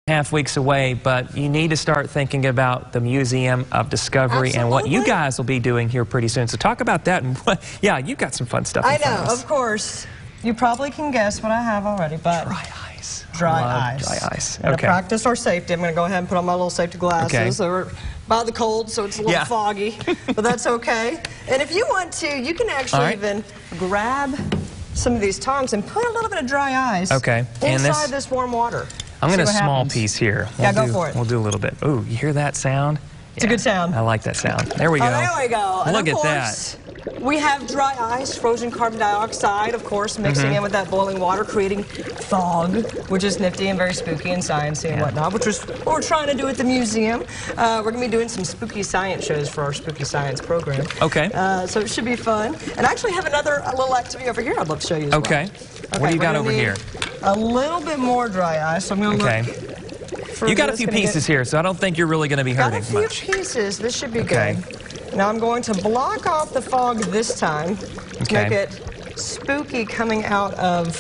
half weeks away, but you need to start thinking about the Museum of Discovery and what you guys will be doing here pretty soon. So talk about that and yeah, you've got some fun stuff in front of us. Of course. You probably can guess what I have already, but dry ice. Dry ice. Dry ice. And to practice our safety, I'm going to go ahead and put on my little safety glasses. So we're by the cold, so it's a little foggy, but that's okay. And if you want to, you can actually even grab some of these tongs and put a little bit of dry ice inside this warm water. I'm going to small piece here. Go for it. We'll do a little bit. Ooh, you hear that sound? It's a good sound. I like that sound. There we go. There we go. Look at that. We have dry ice, frozen carbon dioxide, of course, mixing in with that boiling water, creating fog, which is nifty and very spooky and sciencey and whatnot, which is what we're trying to do at the museum. We're going to be doing some spooky science shows for our spooky science program. Okay. So it should be fun. And I actually have another little activity over here I'd love to show you as well. Okay. What do you got over here? A little bit more dry ice. So I'm going to look. You got a few pieces here, so I don't think you're really going to be hurting much. Got a few pieces. This should be good. Now I'm going to block off the fog this time to make it spooky coming out of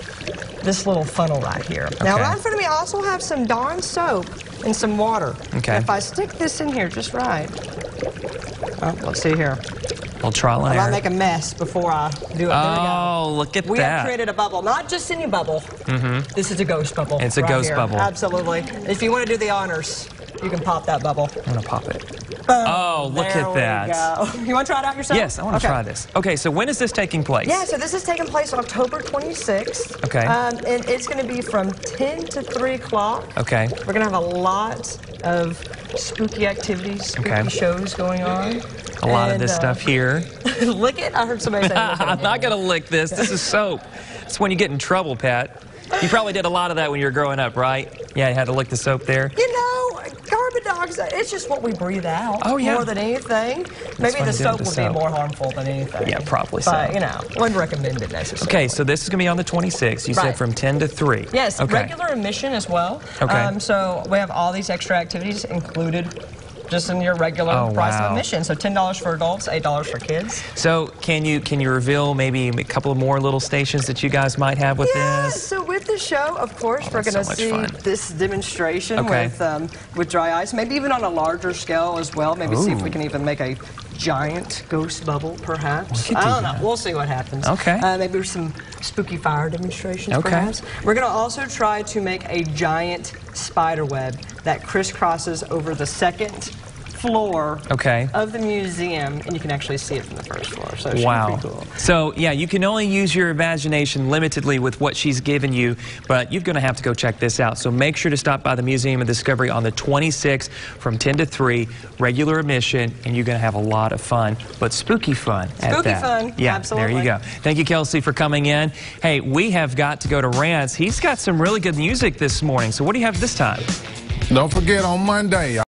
this little funnel right here. Now right in front of me I also have some Dawn soap and some water. If I stick this in here just right, let's see here. We'll trial and error. I might make a mess before I do it. There we go. Oh, look at that. We have created a bubble, not just any bubble. This is a ghost bubble. It's a ghost bubble. Absolutely. If you want to do the honors, you can pop that bubble. I'm going to pop it. Oh, look at that. You want to try it out yourself? Yes, I want to try this. Okay, so when is this taking place? Yeah, so this is taking place on October 26th. Okay. And it's going to be from 10 to 3 o'clock. Okay. We're going to have a lot of spooky activities, spooky shows going on. A lot of this stuff here. Lick it? I heard somebody say lick it. I'm not going to lick this. This is soap. It's when you get in trouble, Pat. You probably did a lot of that when you were growing up, right? Yeah, you had to lick the soap there. You know, carbon dioxide, it's just what we breathe out more than anything. Maybe the soap would be more harmful than anything. Yeah, probably so. But, you know, wouldn't recommend it necessarily. Okay, so this is going to be on the 26th. You said from 10 to 3. Yes, regular admission as well. So we have all these extra activities included just in your regular price of admission. So $10 for adults, $8 for kids. So can you reveal maybe a couple of more little stations that you guys might have with this? So with the show, of course, we're going to see this demonstration with dry ice, maybe even on a larger scale as well. Maybe see if we can even make a giant ghost bubble, perhaps. I don't know. We'll see what happens. Maybe some spooky fire demonstrations, perhaps. We're going to also try to make a giant spider web that crisscrosses over the second floor of the museum, and you can actually see it from the first floor. So it should be pretty cool. So yeah, you can only use your imagination limitedly with what she's given you, but you're going to have to go check this out. So make sure to stop by the Museum of Discovery on the 26th from 10 to 3, regular admission, and you're going to have a lot of fun, but spooky fun at that. Spooky fun, absolutely. There you go. Thank you, Kelsey, for coming in. Hey, we have got to go to Rance. He's got some really good music this morning. So what do you have this time? Don't forget on Monday.